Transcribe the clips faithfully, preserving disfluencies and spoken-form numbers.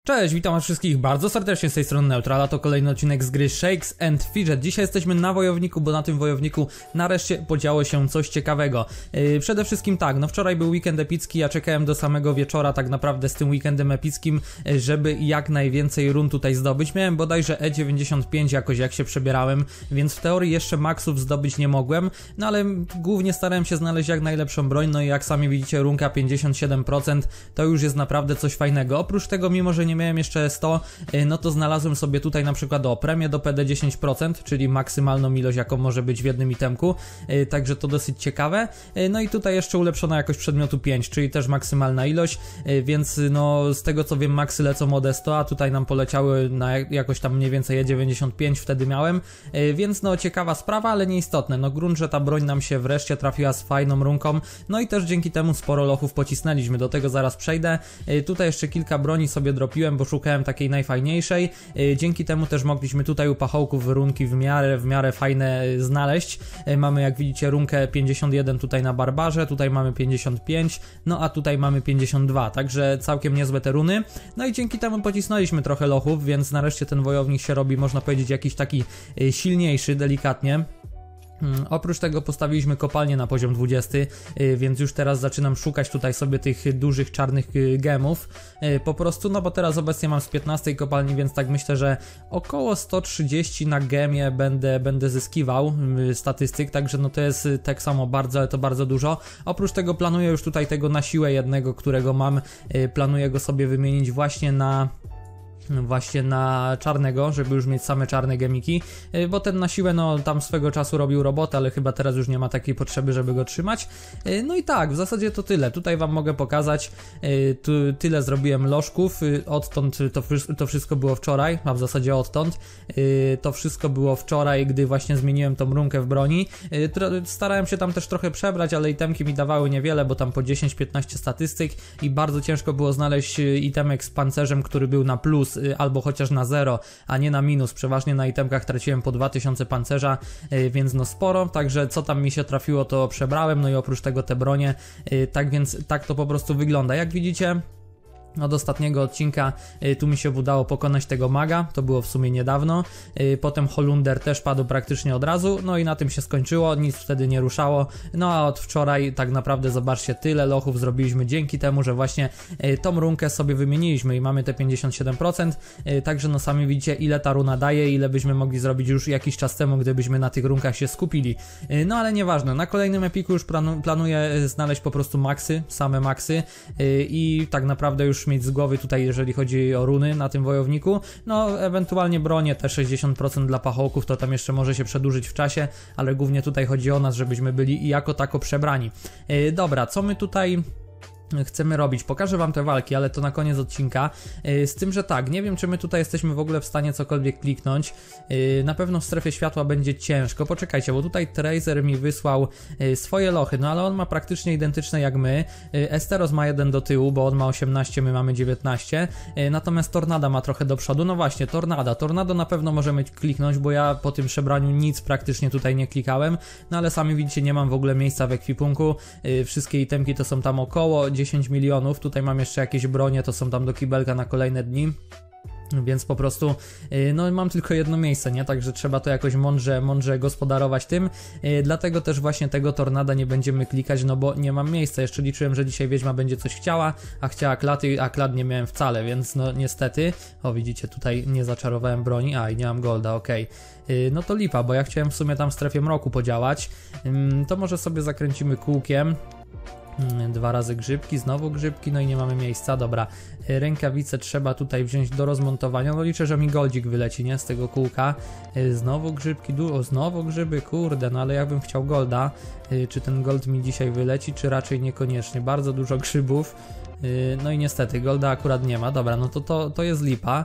Cześć, witam was wszystkich bardzo serdecznie z tej strony Neutral, a to kolejny odcinek z gry Shakes and Fidget. Dzisiaj jesteśmy na wojowniku, bo na tym wojowniku nareszcie podziało się coś ciekawego. Yy, przede wszystkim tak, no wczoraj był weekend epicki, ja czekałem do samego wieczora tak naprawdę z tym weekendem epickim, yy, żeby jak najwięcej run tutaj zdobyć. Miałem bodajże E dziewięćdziesiąt pięć jakoś jak się przebierałem, więc w teorii jeszcze maksów zdobyć nie mogłem, no ale głównie starałem się znaleźć jak najlepszą broń, no i jak sami widzicie runka pięćdziesiąt siedem procent to już jest naprawdę coś fajnego. Oprócz tego, mimo że nie miałem jeszcze sto, no to znalazłem sobie tutaj na przykład o premię do P D dziesięć procent, czyli maksymalną ilość jaką może być w jednym itemku, także to dosyć ciekawe. No i tutaj jeszcze ulepszona jakość przedmiotu pięć, czyli też maksymalna ilość, więc no z tego co wiem maksy lecą od sto, a tutaj nam poleciały na jakoś tam mniej więcej E dziewięćdziesiąt pięć wtedy miałem, więc no ciekawa sprawa, ale nieistotne. No grunt, że ta broń nam się wreszcie trafiła z fajną runką, no i też dzięki temu sporo lochów pocisnęliśmy, do tego zaraz przejdę. Tutaj jeszcze kilka broni sobie dropiłem, bo szukałem takiej najfajniejszej. Dzięki temu też mogliśmy tutaj u pachołków runki w miarę, w miarę fajne znaleźć. Mamy jak widzicie runkę pięćdziesiąt jeden tutaj na barbarze, tutaj mamy pięćdziesiąt pięć, no a tutaj mamy pięćdziesiąt dwa, także całkiem niezłe te runy. No i dzięki temu pocisnęliśmy trochę lochów, więc nareszcie ten wojownik się robi, można powiedzieć, jakiś taki silniejszy, delikatnie. Hmm, oprócz tego postawiliśmy kopalnię na poziom dwudziesty, yy, więc już teraz zaczynam szukać tutaj sobie tych dużych czarnych yy, gemów, yy, po prostu, no bo teraz obecnie mam z piętnastej kopalni, więc tak myślę, że około sto trzydzieści na gemie będę, będę zyskiwał yy, statystyk, także no to jest yy, tak samo bardzo, ale to bardzo dużo. Oprócz tego planuję już tutaj tego na siłę jednego, którego mam, yy, planuję go sobie wymienić właśnie na... właśnie na czarnego, żeby już mieć same czarne gemiki, bo ten na siłę no tam swego czasu robił robotę, ale chyba teraz już nie ma takiej potrzeby, żeby go trzymać. No i tak, w zasadzie to tyle. Tutaj wam mogę pokazać, tu tyle zrobiłem lożków, odtąd to, to wszystko było wczoraj, a w zasadzie odtąd to wszystko było wczoraj, gdy właśnie zmieniłem tą runkę w broni. Starałem się tam też trochę przebrać, ale itemki mi dawały niewiele, bo tam po dziesięć piętnaście statystyk i bardzo ciężko było znaleźć itemek z pancerzem, który był na plus albo chociaż na zero, a nie na minus. Przeważnie na itemkach traciłem po dwa tysiące pancerza, więc no sporo, także co tam mi się trafiło to przebrałem, no i oprócz tego te bronie, tak więc tak to po prostu wygląda. Jak widzicie, od ostatniego odcinka y, tu mi się udało pokonać tego maga, to było w sumie niedawno, y, potem Holunder też padł praktycznie od razu, no i na tym się skończyło, nic wtedy nie ruszało, no a od wczoraj tak naprawdę zobaczcie, tyle lochów zrobiliśmy dzięki temu, że właśnie y, tą runkę sobie wymieniliśmy i mamy te pięćdziesiąt siedem procent, y, także no sami widzicie ile ta runa daje, ile byśmy mogli zrobić już jakiś czas temu, gdybyśmy na tych runkach się skupili, y, no ale nieważne, na kolejnym epiku już planu planuję znaleźć po prostu maksy, same maksy y, i tak naprawdę już mieć z głowy tutaj, jeżeli chodzi o runy na tym wojowniku, no ewentualnie bronię te sześćdziesiąt procent dla pachołków, to tam jeszcze może się przedłużyć w czasie, ale głównie tutaj chodzi o nas, żebyśmy byli jako tako przebrani. Yy, dobra, co my tutaj chcemy robić? Pokażę wam te walki, ale to na koniec odcinka, yy, z tym, że tak, nie wiem czy my tutaj jesteśmy w ogóle w stanie cokolwiek kliknąć, yy, na pewno w strefie światła będzie ciężko, poczekajcie, bo tutaj Tracer mi wysłał yy, swoje lochy, no ale on ma praktycznie identyczne jak my, yy, Esteros ma jeden do tyłu, bo on ma osiemnaście, my mamy dziewiętnaście, yy, natomiast Tornada ma trochę do przodu, no właśnie, Tornada, Tornado na pewno możemy kliknąć, bo ja po tym przebraniu nic praktycznie tutaj nie klikałem, no ale sami widzicie, nie mam w ogóle miejsca w ekwipunku, yy, wszystkie itemki to są tam około dziesięć milionów, tutaj mam jeszcze jakieś bronie, to są tam do kibelka na kolejne dni, więc po prostu no mam tylko jedno miejsce, nie? Także trzeba to jakoś mądrze, mądrze gospodarować tym, yy, dlatego też właśnie tego Tornada nie będziemy klikać, no bo nie mam miejsca. Jeszcze liczyłem, że dzisiaj wiedźma będzie coś chciała, a chciała klaty, a klat nie miałem wcale, więc no niestety, o widzicie, tutaj nie zaczarowałem broni, a i nie mam golda, okej. Okay. Yy, no to lipa, bo ja chciałem w sumie tam w strefie mroku podziałać, yy, to może sobie zakręcimy kółkiem. Dwa razy grzybki, znowu grzybki, no i nie mamy miejsca, dobra. Rękawice trzeba tutaj wziąć do rozmontowania, no liczę, że mi goldzik wyleci, nie? Z tego kółka. Znowu grzybki, o znowu grzyby, kurde, no ale ja bym chciał golda. Czy ten gold mi dzisiaj wyleci, czy raczej niekoniecznie? Bardzo dużo grzybów. No i niestety, golda akurat nie ma, dobra, no to to, to jest lipa.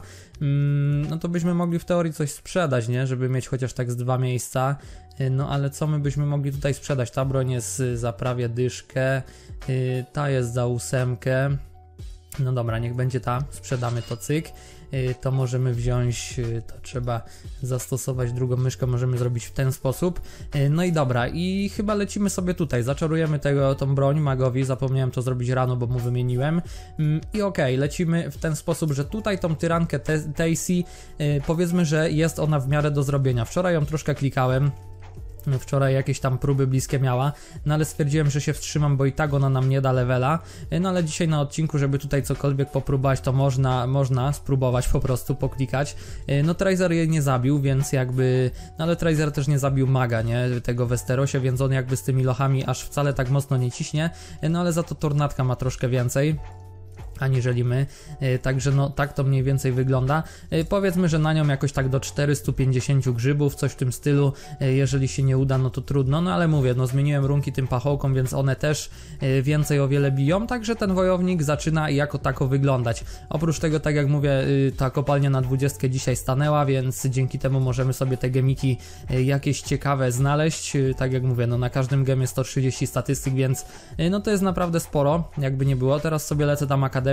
No to byśmy mogli w teorii coś sprzedać, nie? Żeby mieć chociaż tak z dwa miejsca. No ale co my byśmy mogli tutaj sprzedać? Ta broń jest za prawie dyszkę, ta jest za ósemkę. No dobra, niech będzie ta, sprzedamy to, cyk. To możemy wziąć, to trzeba zastosować drugą myszkę, możemy zrobić w ten sposób. No i dobra, i chyba lecimy sobie tutaj, zaczarujemy tego, tą broń magowi, zapomniałem to zrobić rano, bo mu wymieniłem. I okej, okay, lecimy w ten sposób, że tutaj tą tyrankę Tacy, powiedzmy, że jest ona w miarę do zrobienia. Wczoraj ją troszkę klikałem. Wczoraj jakieś tam próby bliskie miała, no ale stwierdziłem, że się wstrzymam, bo i tak ona nam nie da levela. No ale dzisiaj na odcinku, żeby tutaj cokolwiek popróbować, to można, można spróbować po prostu poklikać. No Tracer jej nie zabił, więc jakby, no ale Tracer też nie zabił maga, nie, tego Westerosie, więc on jakby z tymi lochami aż wcale tak mocno nie ciśnie, no ale za to Tornadka ma troszkę więcej aniżeli my, także no tak to mniej więcej wygląda. Powiedzmy, że na nią jakoś tak do czterystu pięćdziesięciu grzybów, coś w tym stylu. Jeżeli się nie uda, no to trudno, no ale mówię, no zmieniłem runki tym pachołkom, więc one też więcej o wiele biją, także ten wojownik zaczyna jako tako wyglądać. Oprócz tego, tak jak mówię, ta kopalnia na dwudziestkę dzisiaj stanęła, więc dzięki temu możemy sobie te gemiki jakieś ciekawe znaleźć. Tak jak mówię, no na każdym gemie sto trzydzieści statystyk, więc no to jest naprawdę sporo, jakby nie było. Teraz sobie lecę tam akademię.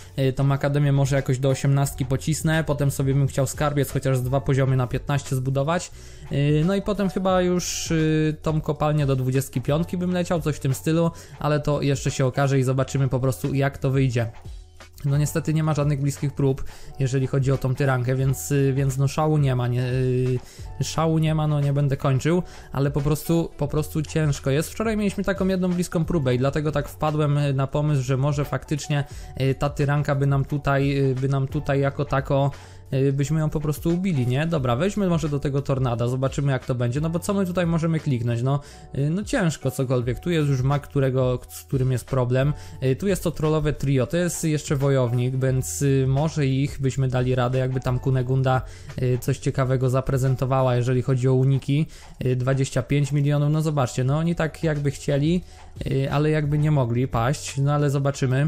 Tą akademię może jakoś do osiemnastki pocisnę, potem sobie bym chciał skarbiec chociaż z dwa poziomy na piętnaście zbudować, no i potem chyba już tą kopalnię do dwudziestki piątki bym leciał, coś w tym stylu, ale to jeszcze się okaże i zobaczymy po prostu, jak to wyjdzie. No niestety nie ma żadnych bliskich prób, jeżeli chodzi o tą tyrankę, więc, więc no szału nie ma, nie, szału nie ma, no nie będę kończył, ale po prostu, po prostu ciężko jest. Wczoraj mieliśmy taką jedną bliską próbę i dlatego tak wpadłem na pomysł, że może faktycznie ta tyranka by nam tutaj, by nam tutaj jako tako byśmy ją po prostu ubili, nie? Dobra, weźmy może do tego tornada, zobaczymy jak to będzie, no bo co my tutaj możemy kliknąć, no, no ciężko cokolwiek, tu jest już mag, którego, z którym jest problem, tu jest to trollowe trio, to jest jeszcze wojownik, więc może ich byśmy dali radę, jakby tam Kunegunda coś ciekawego zaprezentowała, jeżeli chodzi o uniki, dwadzieścia pięć milionów, no zobaczcie, no oni tak jakby chcieli, ale jakby nie mogli paść, no ale zobaczymy.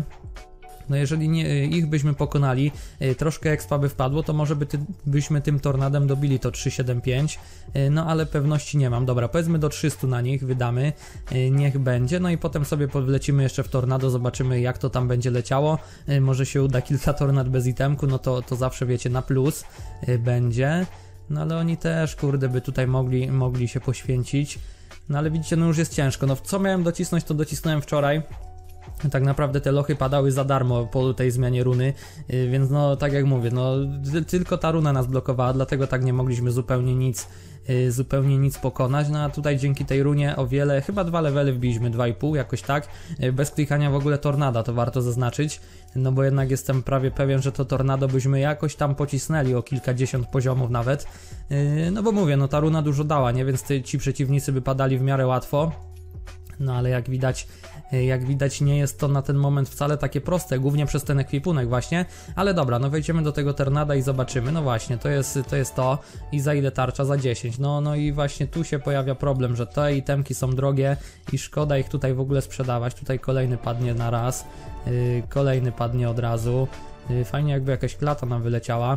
No jeżeli nie, ich byśmy pokonali, y, troszkę expa by wpadło, to może by ty, byśmy tym tornadem dobili to trzysta siedemdziesiąt pięć, y, no ale pewności nie mam. Dobra, powiedzmy do trzystu na nich wydamy, y, niech będzie, no i potem sobie wlecimy jeszcze w tornado, zobaczymy jak to tam będzie leciało, y, może się uda kilka tornad bez itemku, no to, to zawsze wiecie na plus y, będzie, no ale oni też kurde by tutaj mogli, mogli się poświęcić, no ale widzicie, no już jest ciężko, no co miałem docisnąć, to docisnąłem wczoraj. Tak naprawdę te lochy padały za darmo po tej zmianie runy, więc no tak jak mówię, no tylko ta runa nas blokowała, dlatego tak nie mogliśmy zupełnie nic, zupełnie nic pokonać, no a tutaj dzięki tej runie o wiele, chyba dwa levely wbiliśmy, dwa i pół jakoś tak, bez klikania w ogóle tornada, to warto zaznaczyć, no bo jednak jestem prawie pewien, że to tornado byśmy jakoś tam pocisnęli o kilkadziesiąt poziomów nawet, no bo mówię, no ta runa dużo dała, nie, więc ci przeciwnicy by padali w miarę łatwo. No ale jak widać, jak widać nie jest to na ten moment wcale takie proste, głównie przez ten ekwipunek właśnie, ale dobra, no wejdziemy do tego tornada i zobaczymy, no właśnie, to jest to, jest to. I za ile tarcza? Za dziesięć, no, no i właśnie tu się pojawia problem, że te itemki są drogie i szkoda ich tutaj w ogóle sprzedawać, tutaj kolejny padnie na raz, yy, kolejny padnie od razu, yy, fajnie jakby jakaś klata nam wyleciała.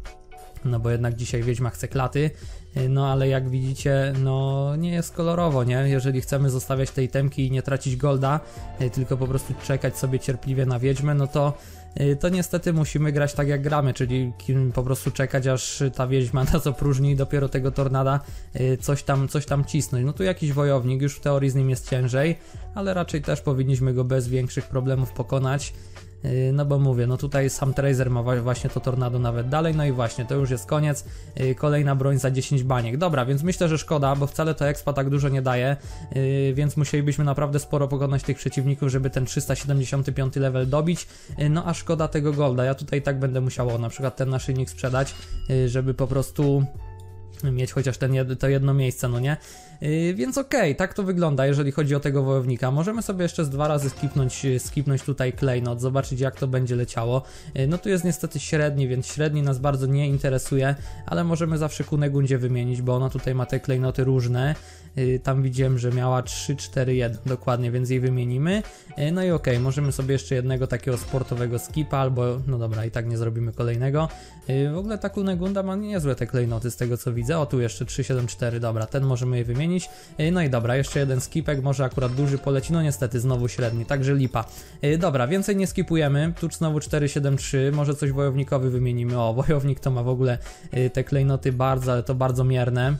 No bo jednak dzisiaj Wiedźma chce klaty, no ale jak widzicie, no nie jest kolorowo, nie? Jeżeli chcemy zostawiać te itemki i nie tracić golda, tylko po prostu czekać sobie cierpliwie na Wiedźmę, no to to niestety musimy grać tak jak gramy, czyli po prostu czekać aż ta Wiedźma nas opróżni i dopiero tego tornada coś tam, coś tam cisnąć. No tu jakiś wojownik, już w teorii z nim jest ciężej, ale raczej też powinniśmy go bez większych problemów pokonać. No bo mówię, no tutaj sam Tracer ma właśnie to tornado nawet dalej, no i właśnie, to już jest koniec, kolejna broń za dziesięć baniek. Dobra, więc myślę, że szkoda, bo wcale to expa tak dużo nie daje, więc musielibyśmy naprawdę sporo pokonać tych przeciwników, żeby ten trzysta siedemdziesiąty piąty level dobić, no a szkoda tego golda, ja tutaj tak będę musiał na przykład ten naszyjnik sprzedać, żeby po prostu mieć chociaż ten jed to jedno miejsce, no nie? Yy, więc okej, okay, tak to wygląda, jeżeli chodzi o tego wojownika. Możemy sobie jeszcze z dwa razy skipnąć, skipnąć tutaj klejnot, zobaczyć jak to będzie leciało. Yy, no tu jest niestety średni, więc średni nas bardzo nie interesuje, ale możemy zawsze Kunegundzie wymienić, bo ona tutaj ma te klejnoty różne. Yy, tam widziałem, że miała trzy, cztery, jeden dokładnie, więc jej wymienimy. Yy, no i okej, okay, możemy sobie jeszcze jednego takiego sportowego skipa, albo no dobra, i tak nie zrobimy kolejnego. Yy, w ogóle ta Kunegunda ma niezłe te klejnoty z tego co widzę. O, tu jeszcze trzysta siedemdziesiąt cztery, dobra, ten możemy jej wymienić. podmienić. No i dobra, jeszcze jeden skipek, może akurat duży poleci, no niestety znowu średni, także lipa. Dobra, więcej nie skipujemy, tu znowu cztery siedem trzy, może coś wojownikowy wymienimy. O, wojownik to ma w ogóle te klejnoty bardzo, ale to bardzo mierne.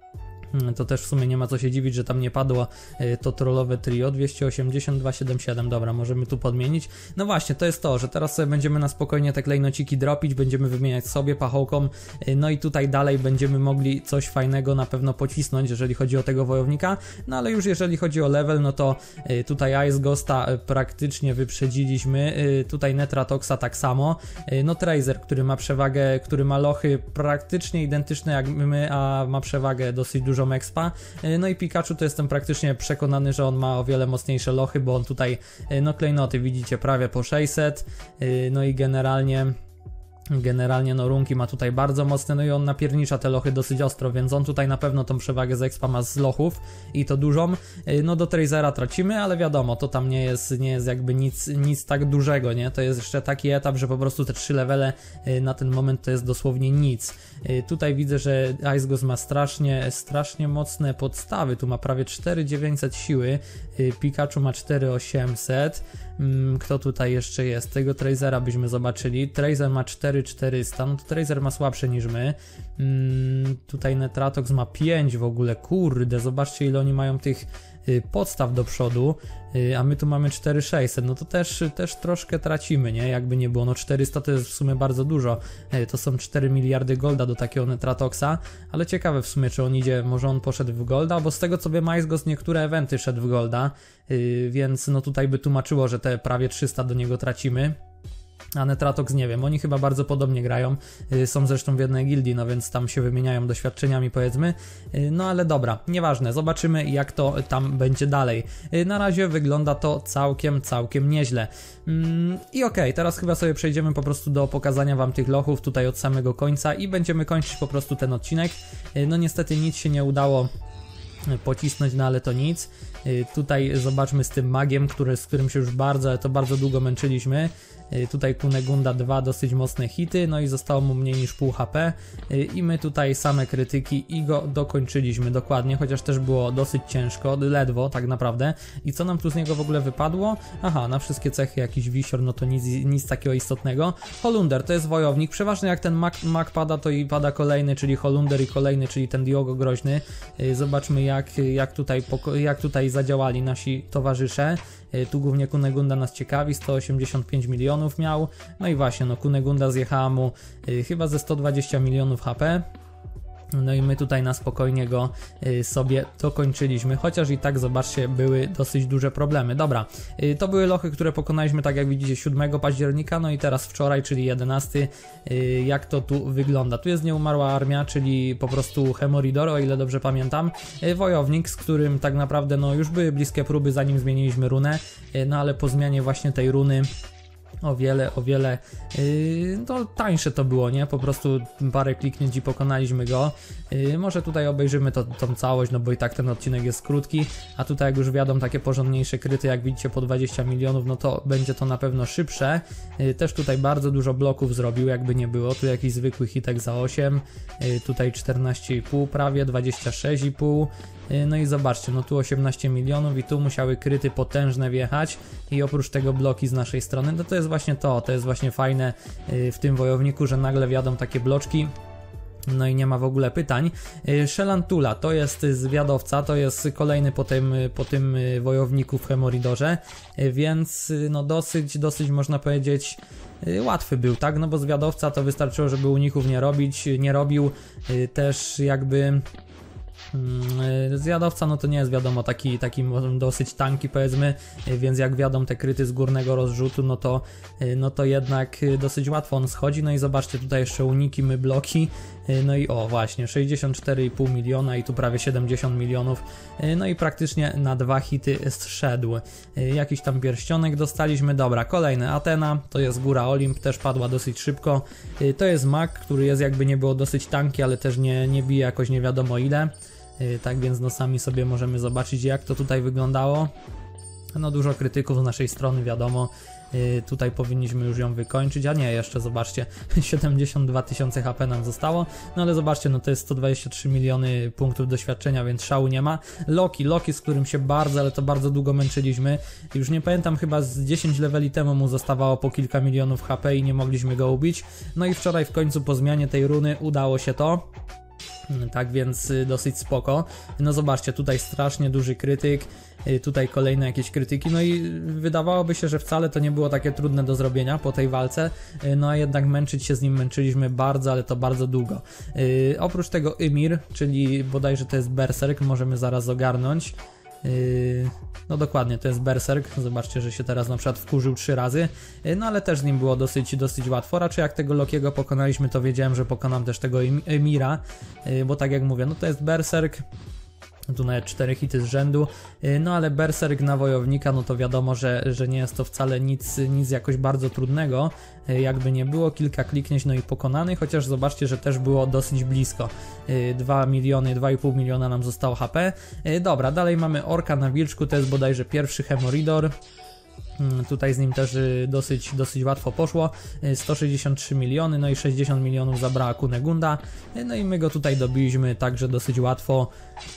To też w sumie nie ma co się dziwić, że tam nie padło to trollowe trio. Dwieście osiemdziesiąt, dwieście siedemdziesiąt siedem, dobra, możemy tu podmienić. No właśnie, to jest to, że teraz sobie będziemy na spokojnie te klejnociki dropić, będziemy wymieniać sobie pachołkom, no i tutaj dalej będziemy mogli coś fajnego na pewno pocisnąć, jeżeli chodzi o tego wojownika. No ale już jeżeli chodzi o level, no to tutaj Ice Ghosta praktycznie wyprzedziliśmy, tutaj Netratoxa tak samo. No Tracer, który ma przewagę, który ma lochy praktycznie identyczne jak my, a ma przewagę dosyć dużą expa. No i Pikachu to jestem praktycznie przekonany, że on ma o wiele mocniejsze lochy, bo on tutaj, no klejnoty widzicie prawie po sześćset, no i generalnie Generalnie no runki ma tutaj bardzo mocne, no i on napiernicza te lochy dosyć ostro, więc on tutaj na pewno tą przewagę z expa ma z lochów i to dużą. No do Tracera tracimy, ale wiadomo, to tam nie jest, nie jest jakby nic, nic tak dużego, nie? To jest jeszcze taki etap, że po prostu te trzy levele na ten moment to jest dosłownie nic. Tutaj widzę, że Ice Ghost ma strasznie, strasznie mocne podstawy, tu ma prawie cztery tysiące dziewięćset siły, Pikachu ma cztery tysiące osiemset. Kto tutaj jeszcze jest? Tego Tracera byśmy zobaczyli. Tracer ma cztery tysiące czterysta, no to Tracer ma słabsze niż my. Hmm, tutaj Netratox ma pięć w ogóle, kurde, zobaczcie ile oni mają tych y, podstaw do przodu, y, a my tu mamy cztery tysiące sześćset, no to też, też troszkę tracimy, nie? Jakby nie było, no czterysta to jest w sumie bardzo dużo, y, to są cztery miliardy golda do takiego Netratoxa, ale ciekawe w sumie, czy on idzie, może on poszedł w golda, bo z tego co wiem, Ice Ghost niektóre eventy szedł w golda, y, więc no tutaj by tłumaczyło, że te prawie trzysta do niego tracimy. A Netratox nie wiem, oni chyba bardzo podobnie grają, yy, są zresztą w jednej gildii, no więc tam się wymieniają doświadczeniami powiedzmy, yy, no ale dobra, nieważne, zobaczymy jak to tam będzie dalej. Yy, na razie wygląda to całkiem, całkiem nieźle. Yy, I okej, okay, teraz chyba sobie przejdziemy po prostu do pokazania wam tych lochów tutaj od samego końca i będziemy kończyć po prostu ten odcinek. Yy, no niestety nic się nie udało pocisnąć, no ale to nic. Yy, tutaj zobaczmy z tym magiem, który, z którym się już bardzo, ale to bardzo długo męczyliśmy. Yy, tutaj Kunegunda dwa dosyć mocne hity, no i zostało mu mniej niż pół H P yy, i my tutaj same krytyki i go dokończyliśmy dokładnie, chociaż też było dosyć ciężko, ledwo tak naprawdę. I co nam tu z niego w ogóle wypadło? Aha, na wszystkie cechy jakiś wisior, no to nic, nic takiego istotnego. Holunder to jest wojownik, przeważnie jak ten mag, mag pada, to i pada kolejny, czyli Holunder i kolejny, czyli ten Diogo groźny. Yy, zobaczmy jak, jak, tutaj, jak tutaj zadziałali nasi towarzysze. Yy, tu głównie Kunegunda nas ciekawi, sto osiemdziesiąt pięć milionów miał, no i właśnie, no Kunegunda zjechała mu yy, chyba ze sto dwadzieścia milionów H P. No i my tutaj na spokojnie go y, sobie dokończyliśmy, chociaż i tak zobaczcie, były dosyć duże problemy. Dobra, y, to były lochy, które pokonaliśmy tak jak widzicie siódmego października, no i teraz wczoraj, czyli jedenastego, y, jak to tu wygląda. Tu jest nieumarła armia, czyli po prostu Hemoridor, o ile dobrze pamiętam, y, wojownik, z którym tak naprawdę no już były bliskie próby zanim zmieniliśmy runę, y, no ale po zmianie właśnie tej runy o wiele, o wiele yy, to tańsze to było, nie? Po prostu parę kliknięć i pokonaliśmy go. Yy, może tutaj obejrzymy to, tą całość, no bo i tak ten odcinek jest krótki, a tutaj jak już wiadomo takie porządniejsze kryty, jak widzicie po dwadzieścia milionów, no to będzie to na pewno szybsze. Yy, też tutaj bardzo dużo bloków zrobił, jakby nie było. Tu jakiś zwykły hitek za osiem, yy, tutaj czternaście i pół prawie, dwadzieścia sześć i pół. No i zobaczcie, no tu osiemnaście milionów i tu musiały kryty potężne wjechać i oprócz tego bloki z naszej strony, no to jest właśnie to, to jest właśnie fajne w tym wojowniku, że nagle wjadą takie bloczki. No i nie ma w ogóle pytań. Shelantula to jest zwiadowca, to jest kolejny po tym, po tym wojowniku w Hemoridorze, więc no dosyć, dosyć można powiedzieć łatwy był, tak? No bo zwiadowca to wystarczyło, żeby uników nie robić, nie robił, też jakby zwiadowca no to nie jest wiadomo taki, taki dosyć tanki powiedzmy, więc jak wiadomo te kryty z górnego rozrzutu, no to, no to jednak dosyć łatwo on schodzi. No i zobaczcie tutaj jeszcze uniki, my bloki, no i o właśnie sześćdziesiąt cztery i pół miliona i tu prawie siedemdziesiąt milionów, no i praktycznie na dwa hity zszedł. Jakiś tam pierścionek dostaliśmy, dobra, kolejny Athena, to jest góra Olimp, też padła dosyć szybko. To jest mag, który jest jakby nie było dosyć tanki, ale też nie, nie bije jakoś nie wiadomo ile. Tak więc no sami sobie możemy zobaczyć jak to tutaj wyglądało. No dużo krytyków z naszej strony wiadomo, Tutaj powinniśmy już ją wykończyć, a nie, jeszcze zobaczcie, siedemdziesiąt dwa tysiące H P nam zostało, no ale zobaczcie, no to jest sto dwadzieścia trzy miliony punktów doświadczenia, więc szału nie ma. Loki, Loki, z którym się bardzo, ale to bardzo długo męczyliśmy, już nie pamiętam, chyba z dziesięć leveli temu mu zostawało po kilka milionów H P i nie mogliśmy go ubić, no i wczoraj w końcu po zmianie tej runy udało się to. Tak więc dosyć spoko. No zobaczcie, tutaj strasznie duży krytyk, tutaj kolejne jakieś krytyki, no i wydawałoby się, że wcale to nie było takie trudne do zrobienia po tej walce, no a jednak męczyć się z nim męczyliśmy bardzo, ale to bardzo długo. Yy, oprócz tego Ymir, czyli bodajże to jest Berserk, możemy zaraz ogarnąć. Yy, no dokładnie, to jest Berserk, zobaczcie, że się teraz na przykład wkurzył trzy razy, yy, no ale też z nim było dosyć, dosyć łatwo, raczej jak tego Lokiego pokonaliśmy, to wiedziałem, że pokonam też tego Ymira, yy, bo tak jak mówię, no to jest Berserk, tu nawet cztery hity z rzędu, no ale Berserk na wojownika, no to wiadomo, że, że nie jest to wcale nic, nic jakoś bardzo trudnego, jakby nie było, kilka kliknięć, no i pokonany, chociaż zobaczcie, że też było dosyć blisko, dwa miliony, dwa i pół miliona nam zostało H P. Dobra, dalej mamy Orka na wilczku, to jest bodajże pierwszy Hemoridor. Tutaj z nim też dosyć, dosyć łatwo poszło, sto sześćdziesiąt trzy miliony, no i sześćdziesiąt milionów zabrała Kunegunda, no i my go tutaj dobiliśmy także dosyć łatwo.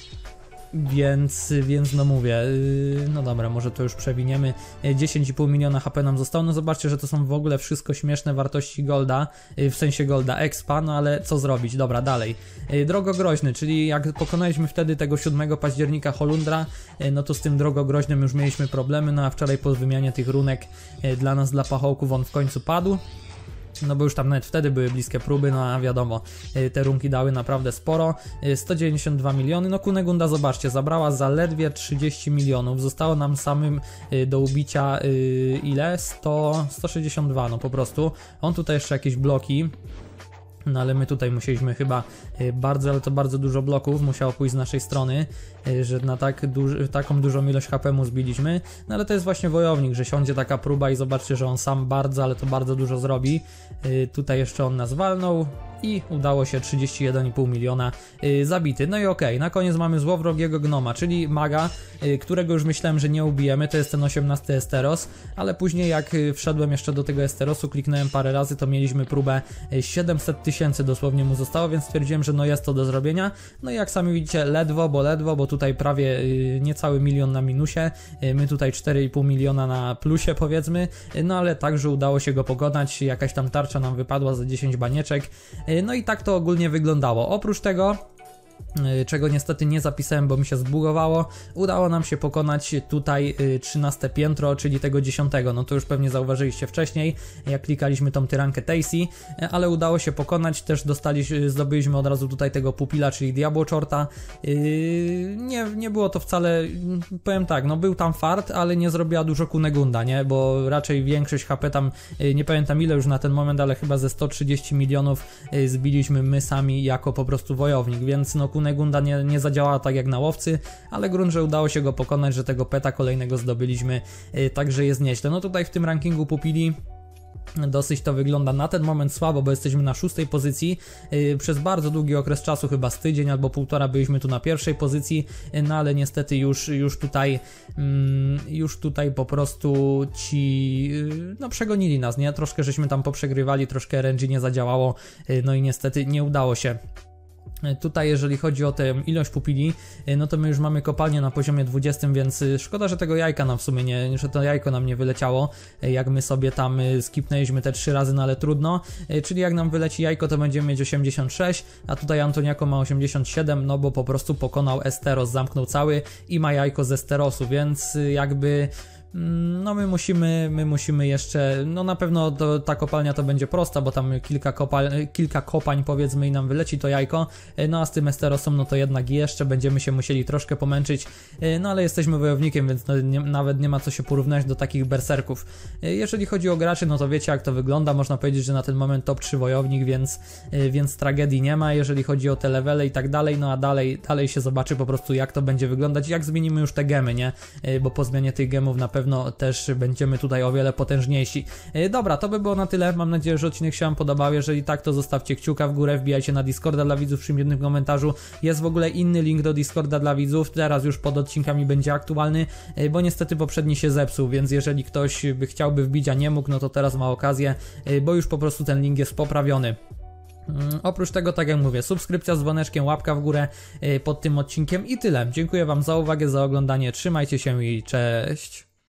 Więc, więc no mówię, no dobra, może to już przewiniemy, dziesięć i pół miliona H P nam zostało, no zobaczcie, że to są w ogóle wszystko śmieszne wartości golda, w sensie golda expa, no ale co zrobić, dobra, dalej. Drogogroźny, czyli jak pokonaliśmy wtedy tego siódmego października Holundra, no to z tym drogogroźnym już mieliśmy problemy, no a wczoraj po wymianie tych runek dla nas, dla pachołków, on w końcu padł. No bo już tam nawet wtedy były bliskie próby, no a wiadomo, te runki dały naprawdę sporo, sto dziewięćdziesiąt dwa miliony, no Kunegunda zobaczcie, zabrała zaledwie trzydzieści milionów, zostało nam samym do ubicia ile? sto, sto sześćdziesiąt dwa, no po prostu, on tutaj jeszcze jakieś bloki. No ale my tutaj musieliśmy chyba bardzo, ale to bardzo dużo bloków musiało pójść z naszej strony, że na tak duży, taką dużą ilość H P mu zbiliśmy. No ale to jest właśnie wojownik, że siądzie taka próba i zobaczcie, że on sam bardzo, ale to bardzo dużo zrobi. Tutaj jeszcze on nas walnął i udało się trzydzieści jeden i pół miliona yy, zabity. No i okej, okay, na koniec mamy złowrogiego gnoma, czyli maga, yy, którego już myślałem, że nie ubijemy, to jest ten osiemnasty Esteros, ale później jak yy, wszedłem jeszcze do tego Esterosu, kliknąłem parę razy, to mieliśmy próbę yy, siedemset tysięcy dosłownie mu zostało, więc stwierdziłem, że no jest to do zrobienia. No i jak sami widzicie, ledwo, bo ledwo, bo tutaj prawie yy, niecały milion na minusie, yy, my tutaj cztery i pół miliona na plusie powiedzmy, yy, no ale także udało się go pokonać, jakaś tam tarcza nam wypadła za dziesięć banieczek. No i tak to ogólnie wyglądało. Oprócz tego, czego niestety nie zapisałem, bo mi się zbugowało, udało nam się pokonać tutaj trzynaste piętro, czyli tego dziesiątego, no to już pewnie zauważyliście wcześniej, jak klikaliśmy tą tyrankę Tacy, ale udało się pokonać, też dostaliśmy, zdobyliśmy od razu tutaj tego pupila, czyli Diabłoczorta. Nie, nie było to wcale, powiem tak, no był tam fart, ale nie zrobiła dużo Kunegunda, nie, bo raczej większość H P tam, nie pamiętam ile już na ten moment, ale chyba ze sto trzydzieści milionów zbiliśmy my sami jako po prostu wojownik, więc no Kunegunda nie, nie zadziałała tak jak na łowcy, ale grunt, że udało się go pokonać, że tego peta kolejnego zdobyliśmy, yy, także jest nieźle. No tutaj w tym rankingu pupili dosyć to wygląda na ten moment słabo, bo jesteśmy na szóstej pozycji, yy, przez bardzo długi okres czasu, chyba z tydzień albo półtora byliśmy tu na pierwszej pozycji, yy, no ale niestety już, już tutaj yy, już tutaj po prostu ci yy, no przegonili nas, nie? Troszkę żeśmy tam poprzegrywali, troszkę R N G nie zadziałało, yy, no i niestety nie udało się. Tutaj jeżeli chodzi o tę ilość pupili, no to my już mamy kopalnię na poziomie dwudziestym, więc szkoda, że tego jajka nam w sumie nie, że to jajko nam nie wyleciało, jak my sobie tam skipnęliśmy te trzy razy, no ale trudno, czyli jak nam wyleci jajko, to będziemy mieć osiemdziesiąt sześć, a tutaj Antoniako ma osiemdziesiąt siedem, no bo po prostu pokonał Esteros, zamknął cały i ma jajko z Esterosu, więc jakby no my musimy, my musimy jeszcze, no na pewno to, ta kopalnia to będzie prosta, bo tam kilka, kopal, kilka kopań powiedzmy i nam wyleci to jajko, no a z tym Esterosem no to jednak jeszcze będziemy się musieli troszkę pomęczyć, no ale jesteśmy wojownikiem, więc no, nie, nawet nie ma co się porównać do takich berserków. Jeżeli chodzi o graczy, no to wiecie jak to wygląda, można powiedzieć, że na ten moment top trzy wojownik, więc, więc tragedii nie ma, jeżeli chodzi o te levele i tak dalej, no a dalej, dalej się zobaczy po prostu jak to będzie wyglądać, jak zmienimy już te gemy, nie, bo po zmianie tych gemów na pewno pewno też będziemy tutaj o wiele potężniejsi. Yy, dobra, to by było na tyle, mam nadzieję, że odcinek się wam podobał, jeżeli tak, to zostawcie kciuka w górę, wbijajcie na Discorda dla widzów przy jednym komentarzu, jest w ogóle inny link do Discorda dla widzów, teraz już pod odcinkami będzie aktualny, yy, bo niestety poprzedni się zepsuł, więc jeżeli ktoś by chciałby wbić, a nie mógł, no to teraz ma okazję, yy, bo już po prostu ten link jest poprawiony. Hmm, oprócz tego, tak jak mówię, subskrypcja z dzwoneczkiem, łapka w górę yy, pod tym odcinkiem i tyle. Dziękuję wam za uwagę, za oglądanie, trzymajcie się i cześć!